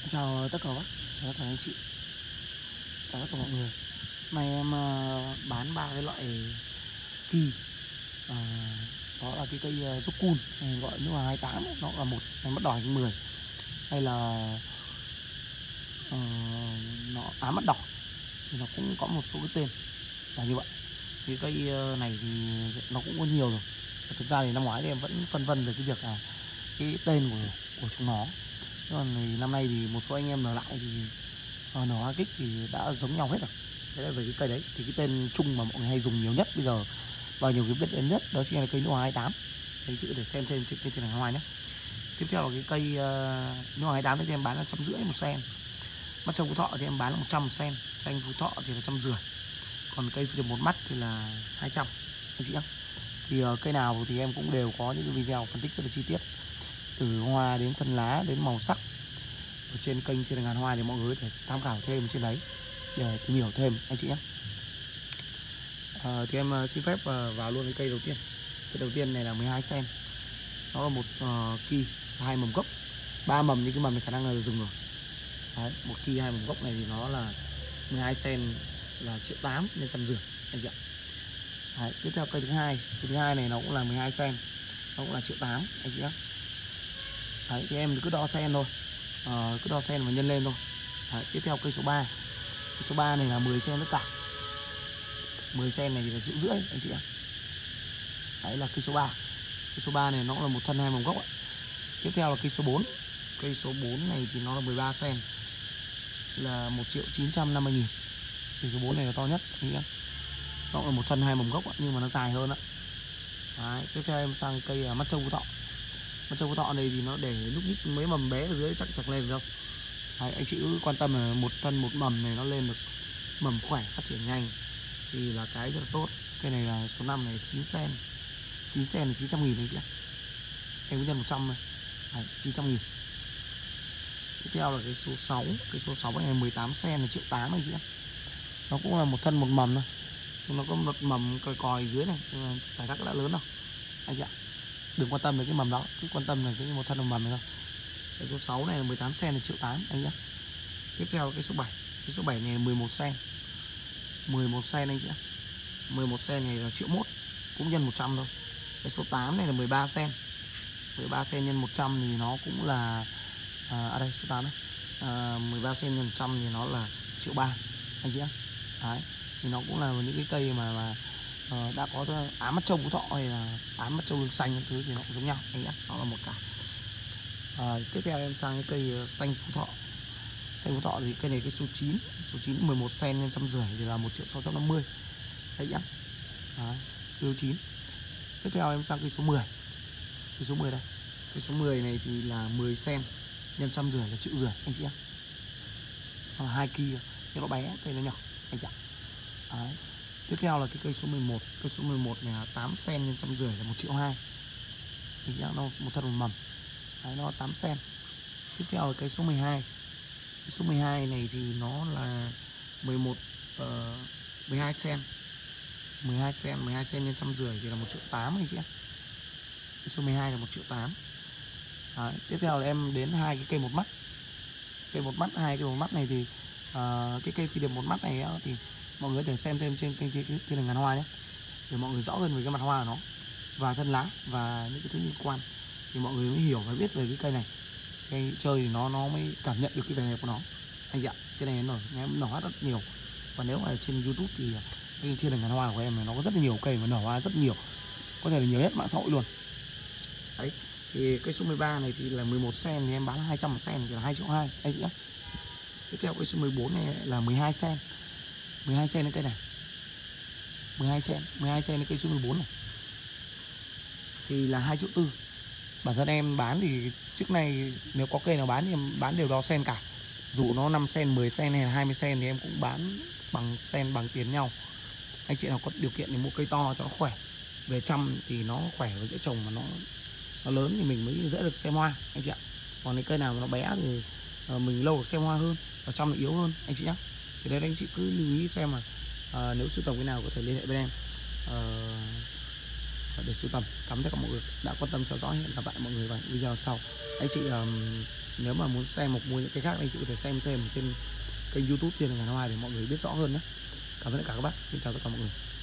Chào tất cả các bác, chào tất cả anh chị, chào tất cả mọi người. Hôm nay em bán ba cái loại kỳ. à, Đó là cái cây Rocun, gọi nước ngoài 28, nó là một em bắt đỏ 10. Hay là nó ám bắt đỏ, thì nó cũng có một số cái tên là như vậy. Cái cây này thì nó cũng có nhiều rồi. Thực ra thì năm ngoái thì em vẫn phân vân về cái việc là cái tên của chúng nó. Còn thì năm nay thì một số anh em nở lại thì nở hoa kích thì đã giống nhau hết rồi. Thế là về cái cây đấy thì cái tên chung mà mọi người hay dùng nhiều nhất bây giờ và nhiều người biết đến nhất đó chính là cây nước hoa 28. Đấy, chữ để xem thêm trên hàng hoa nhé. Tiếp theo là cái cây nước hoa 28 thì em bán là 150 một sen. Mắt trông Phú Thọ thì em bán là 100 một sen, xanh Phú Thọ thì là 150. Còn cây phi một mắt thì là 200 anh chị nhé. Thì cây nào thì em cũng đều có những cái video phân tích rất là chi tiết, từ hoa đến thân lá đến màu sắc ở trên kênh Thiên Ngàn Hoa, thì mọi người có thể tham khảo thêm trên đấy để tìm hiểu thêm anh chị nhé. Thì em xin phép vào luôn cái cây đầu tiên. Cây đầu tiên này là 12 sen. Nó là một kỳ 2 mầm gốc, 3 mầm, nhưng cái mầm này khả năng là dùng rồi. Đấy, một kỳ 2 mầm gốc này thì nó là 12 sen là 1.800.000 nên 150 anh chị ạ. Đấy, tiếp theo cây thứ hai, cây thứ hai này nó cũng là 12 sen, nó cũng là 1.800.000 anh chị nhé. Đấy, thì em cứ đo sen thôi, cứ đo sen và nhân lên thôi. Đấy, tiếp theo cây số 3. Cây số 3 này là 10 sen tất cả. 10 sen này thì là 1,5 triệu anh chị ạ. Đấy là cây số 3. Cây số 3 này nó cũng là một thân 2 mầm gốc ạ. Tiếp theo là cây số 4. Cây số 4 này thì nó là 13 sen là 1.950.000. Cây số 4 này là to nhất anh chị ạ. Nó là một thân 2 mầm gốc ạ, nhưng mà nó dài hơn ạ. Đấy, tiếp theo em sang cây mắt trâu Phú Thọ. Mắt trâu Phú Thọ này thì nó để lúc nhích mấy mầm bé ở dưới chắc chẳng lên được đâu. Đấy, anh chị cứ quan tâm là một thân một mầm này nó lên được mầm khỏe, phát triển nhanh thì là cái rất là tốt. Cây này là số 5 này 9 sen. 9 sen là 900.000 anh chị ạ. Em có nhân 100 này. Đấy, 900.000. Tiếp theo là cái số 6. Cái số 6 này là 18 sen là 1.800.000 anh chị ạ. Nó cũng là một thân một mầm thôi. Nó có một mầm còi còi dưới này, nhưng mà phải rắc đã lớn đâu anh chị ạ. Đừng quan tâm đến cái mầm đó, cứ quan tâm là cái một thân một mầm này thôi. Cái số 6 này là 18 sen là 1.800.000 anh nhé. Tiếp theo là cái số 7. Cái số 7 này là 11 sen. 11 sen anh chị ạ. 11 sen này là 1.100.000, cũng nhân 100 thôi. Cái số 8 này là 13 sen. 13 sen nhân 100 thì nó cũng là đây số 8 đấy. 13 sen nhân 100 thì nó là 1.300.000 anh chị ạ. Đấy, thì nó cũng là những cái cây mà đã có ám mắt trâu Phú Thọ hay là ám mắt trâu lưng xanh, những thứ thì nó cũng giống nhau anh nhé. Nó là một cả. Tiếp theo em sang cái cây xanh Phú Thọ. Xanh Phú Thọ thì cây này cái số 9. Số 9 11 sen nhân 150 thì là 1.650.000 đấy nhá. Cây 9. Tiếp theo em sang cây số 10. Cây số 10 đây. Cây số 10 này thì là 10 sen nhân 150 là 1.500.000 anh chị nhá. 2 kia nhưng nó bé, cây nó nhỏ anh chị ạ. Đấy. Tiếp theo là cái cây số 11. Cây số 11 này là 8 sen nhân 150 là 1.200.000 anh chị nhá. Nó một thân một mầm. Đấy, nó 8 sen. Tiếp theo là cây số 12. Cái số 12 này thì nó là 12 sen. 12 sen nhân 150 thì là 1.800.000 anh chị ạ. Cái số 12 là 1.800.000. Đấy, tiếp theo là em đến hai cái cây một mắt. Cây một mắt, hai cây một mắt này thì cái cây phi điệp một mắt này thì mọi người có thể xem thêm trên kênh Thiên Ngàn Hoa nhé, để mọi người rõ hơn về cái mặt hoa của nó và thân lá và những cái thứ liên quan, thì mọi người mới hiểu và biết về cái cây này. Cây chơi thì nó mới cảm nhận được cái vẻ đẹp của nó anh chị ạ. Cái này nở rất nhiều, và nếu mà trên YouTube thì cái Thiên Ngàn Hoa của em này nó có rất là nhiều cây mà nở hoa rất nhiều, có thể là nhiều nhất mạng xã hội luôn. Đấy, thì cây số 13 này thì là 11 sen thì em bán 200 một sen thì là 2.200.000 anh chị nhé. Tiếp theo cây số 14 này là 12 sen. 12 sen cái cây này 12 sen cái cây số 14 này thì là 2.400.000. Bản thân em bán thì trước nay nếu có cây nào bán thì em bán đều đo sen cả. Dù nó 5 sen, 10 sen hay là 20 sen thì em cũng bán bằng sen, bằng tiền nhau. Anh chị nào có điều kiện thì mua cây to cho nó khỏe. Về chăm thì nó khỏe và dễ trồng, mà nó lớn thì mình mới dễ được xem hoa anh chị ạ. Còn cái cây nào mà nó bé thì mình lâu được xem hoa hơn và chăm nó yếu hơn anh chị nhé. Thì đây anh chị cứ lưu ý xem mà nếu sưu tầm cái nào có thể liên hệ với em. để sưu tầm. Cảm ơn tất cả mọi người đã quan tâm theo dõi. Hẹn gặp lại mọi người vào video sau. Anh chị nếu mà muốn xem một mua những cái khác, anh chị có thể xem thêm trên kênh YouTube Thiên Ngàn Hoa để mọi người biết rõ hơn nhé. Cảm ơn tất cả các bác. Xin chào tất cả mọi người.